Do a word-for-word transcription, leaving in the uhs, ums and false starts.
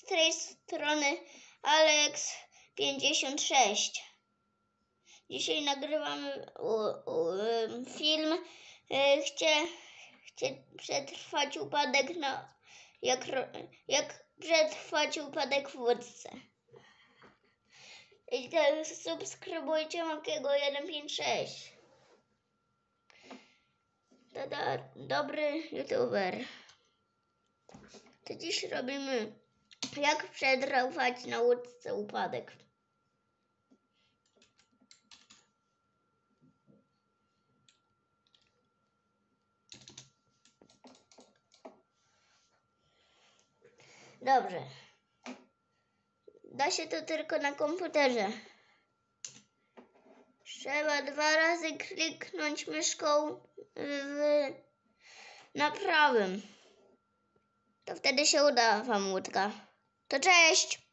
z tej strony Alex pięćdziesiąt sześć. Dzisiaj nagrywamy u, u, film. Chcie, chcie przetrwać upadek na jak, jak przetrwać upadek w łódce. I teraz subskrybujcie Makiego jeden pięć sześć. Tada, dobry youtuber. To dziś robimy jak przetrwać na łódce upadek. Dobrze. Da się to tylko na komputerze. Trzeba dwa razy kliknąć myszką w, na prawym. To wtedy się uda wam łódka. To cześć!